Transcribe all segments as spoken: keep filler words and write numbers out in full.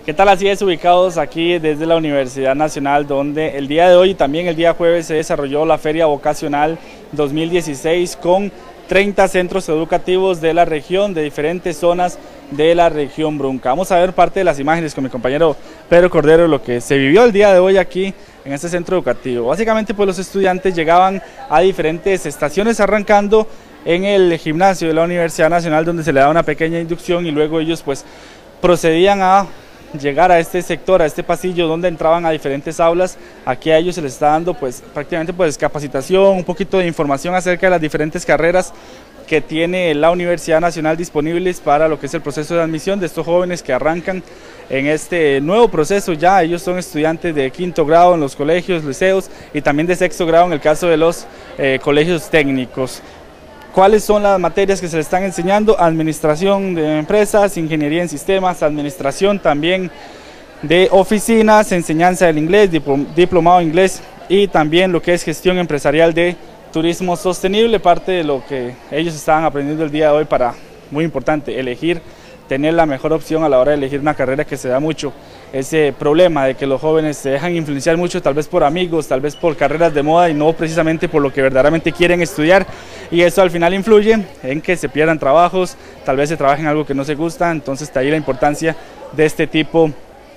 ¿Qué tal? Así es, ubicados aquí desde la Universidad Nacional, donde el día de hoy y también el día jueves se desarrolló la Feria Vocacional dos mil dieciséis con treinta centros educativos de la región, de diferentes zonas de la región Brunca. Vamos a ver parte de las imágenes con mi compañero Pedro Cordero, lo que se vivió el día de hoy aquí en este centro educativo. Básicamente pues los estudiantes llegaban a diferentes estaciones arrancando en el gimnasio de la Universidad Nacional, donde se le daba una pequeña inducción y luego ellos pues procedían a llegar a este sector, a este pasillo donde entraban a diferentes aulas. Aquí a ellos se les está dando pues prácticamente pues capacitación, un poquito de información acerca de las diferentes carreras que tiene la Universidad Nacional disponibles para lo que es el proceso de admisión de estos jóvenes que arrancan en este nuevo proceso. Ya ellos son estudiantes de quinto grado en los colegios, liceos y también de sexto grado en el caso de los eh, colegios técnicos. ¿Cuáles son las materias que se les están enseñando? Administración de empresas, ingeniería en sistemas, administración también de oficinas, enseñanza del inglés, diplomado en inglés y también lo que es gestión empresarial de turismo sostenible, parte de lo que ellos estaban aprendiendo el día de hoy para, muy importante, elegir, tener la mejor opción a la hora de elegir una carrera, que se da mucho ese problema de que los jóvenes se dejan influenciar mucho tal vez por amigos, tal vez por carreras de moda y no precisamente por lo que verdaderamente quieren estudiar, y eso al final influye en que se pierdan trabajos, tal vez se trabaje en algo que no se gusta. Entonces de ahí la importancia de este tipo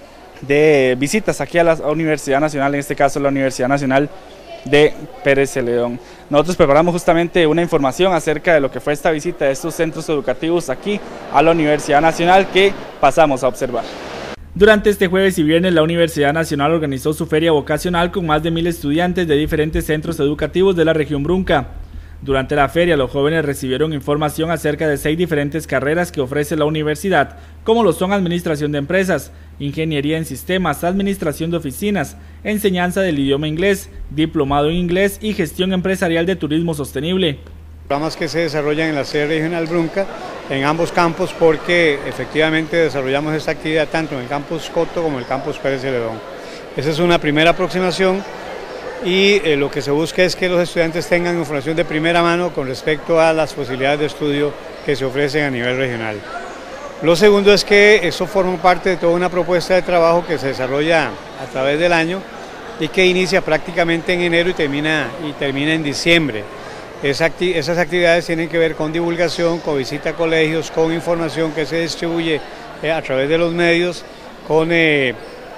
de visitas aquí a la Universidad Nacional, en este caso la Universidad Nacional de Pérez Celedón. Nosotros preparamos justamente una información acerca de lo que fue esta visita de estos centros educativos aquí a la Universidad Nacional, que pasamos a observar. Durante este jueves y viernes la Universidad Nacional organizó su feria vocacional con más de mil estudiantes de diferentes centros educativos de la región Brunca. Durante la feria los jóvenes recibieron información acerca de seis diferentes carreras que ofrece la universidad, como lo son administración de empresas, ingeniería en sistemas, administración de oficinas, enseñanza del idioma inglés, diplomado en inglés y gestión empresarial de turismo sostenible. Programas que se desarrollan en la sede regional Brunca, en ambos campos, porque efectivamente desarrollamos esta actividad tanto en el campus Coto como en el campus Pérez Celedón. Esa es una primera aproximación y eh, lo que se busca es que los estudiantes tengan información de primera mano con respecto a las posibilidades de estudio que se ofrecen a nivel regional. Lo segundo es que eso forma parte de toda una propuesta de trabajo que se desarrolla a través del año y que inicia prácticamente en enero y termina, y termina en diciembre. Esa acti- esas actividades tienen que ver con divulgación, con visita a colegios, con información que se distribuye eh, a través de los medios, con eh,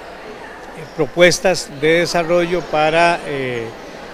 propuestas de desarrollo para eh,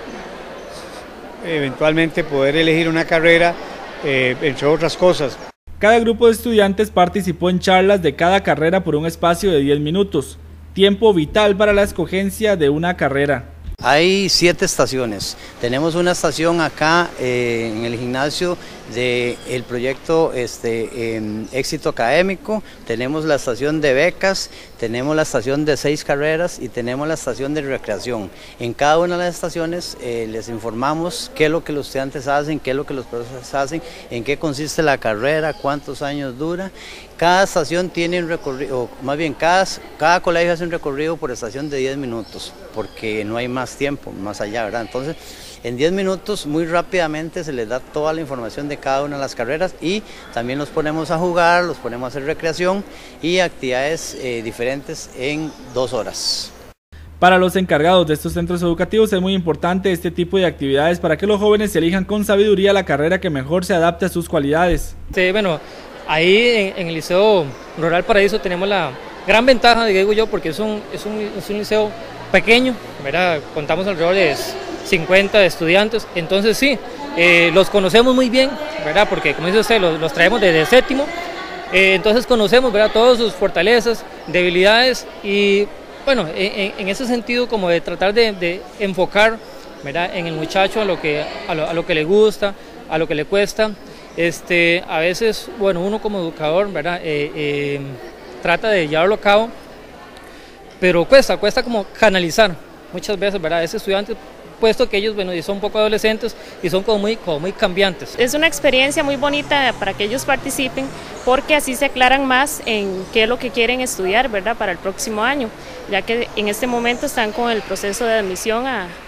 eventualmente poder elegir una carrera, eh, entre otras cosas. Cada grupo de estudiantes participó en charlas de cada carrera por un espacio de diez minutos, tiempo vital para la escogencia de una carrera. Hay siete estaciones. Tenemos una estación acá eh, en el gimnasio del proyecto este, eh, Éxito Académico, tenemos la estación de becas, tenemos la estación de seis carreras y tenemos la estación de recreación. En cada una de las estaciones eh, les informamos qué es lo que los estudiantes hacen, qué es lo que los profesores hacen, en qué consiste la carrera, cuántos años dura. Cada estación tiene un recorrido, o más bien cada, cada colegio hace un recorrido por estación de diez minutos, porque no hay más tiempo, más allá, ¿verdad? Entonces, en diez minutos, muy rápidamente se les da toda la información de cada una de las carreras y también los ponemos a jugar, los ponemos a hacer recreación y actividades eh, diferentes en dos horas. Para los encargados de estos centros educativos es muy importante este tipo de actividades para que los jóvenes elijan con sabiduría la carrera que mejor se adapte a sus cualidades. Sí, bueno, ahí en, en el Liceo Rural Paraíso tenemos la gran ventaja, digo yo, porque es un, es un, es un liceo pequeño, ¿verdad? Contamos alrededor de cincuenta estudiantes, entonces sí, eh, los conocemos muy bien, ¿verdad? Porque como dice usted, los, los traemos desde séptimo, eh, entonces conocemos, ¿verdad?, todas sus fortalezas, debilidades y bueno, en, en ese sentido como de tratar de, de enfocar, ¿verdad?, en el muchacho a lo, que, a, lo, a lo que le gusta, a lo que le cuesta. Este, a veces, bueno, uno como educador, ¿verdad?, eh, eh, trata de llevarlo a cabo, pero cuesta, cuesta como canalizar muchas veces, ¿verdad?, ese estudiante, puesto que ellos, bueno, son un poco adolescentes y son como muy, como muy cambiantes. Es una experiencia muy bonita para que ellos participen, porque así se aclaran más en qué es lo que quieren estudiar, ¿verdad?, para el próximo año, ya que en este momento están con el proceso de admisión a,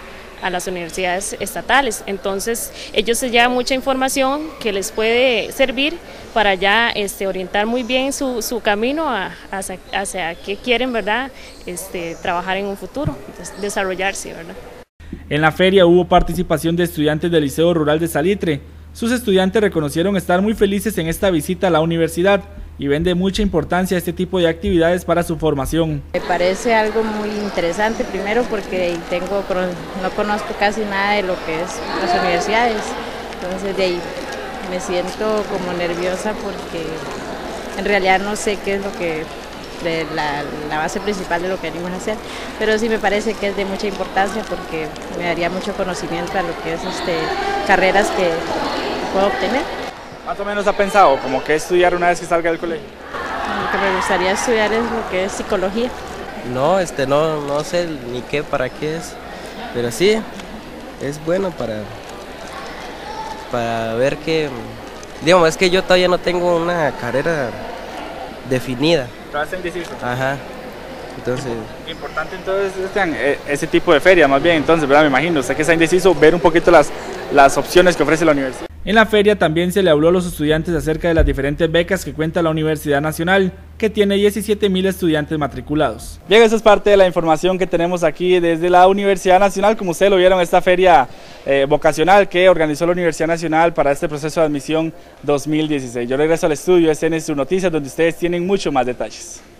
a las universidades estatales. Entonces ellos se llevan mucha información que les puede servir para ya este, orientar muy bien su, su camino a, hacia, hacia qué quieren, ¿verdad? Este, trabajar en un futuro, desarrollarse, ¿verdad? En la feria hubo participación de estudiantes del Liceo Rural de Salitre. Sus estudiantes reconocieron estar muy felices en esta visita a la universidad y ven de mucha importancia este tipo de actividades para su formación. Me parece algo muy interesante, primero porque tengo, no conozco casi nada de lo que es las universidades, entonces de ahí me siento como nerviosa porque en realidad no sé qué es lo que la, la base principal de lo que venimos a hacer, pero sí me parece que es de mucha importancia porque me daría mucho conocimiento a lo que es este, carreras que puedo obtener. ¿Más o menos ha pensado como que estudiar una vez que salga del colegio? Lo que me gustaría estudiar es lo que es psicología. No, este, no, no sé ni qué, para qué es, pero sí, es bueno para, para ver que, digamos, es que yo todavía no tengo una carrera definida. ¿Estás indeciso? Ajá, entonces... Importante entonces este, ese tipo de feria más bien, entonces, ¿verdad? Me imagino, usted que está indeciso, ver un poquito las, las opciones que ofrece la universidad. En la feria también se le habló a los estudiantes acerca de las diferentes becas que cuenta la Universidad Nacional, que tiene diecisiete mil estudiantes matriculados. Bien, eso es parte de la información que tenemos aquí desde la Universidad Nacional. Como ustedes lo vieron, esta feria eh, vocacional que organizó la Universidad Nacional para este proceso de admisión dos mil dieciséis. Yo regreso al estudio, este es N S U Noticias, donde ustedes tienen mucho más detalles.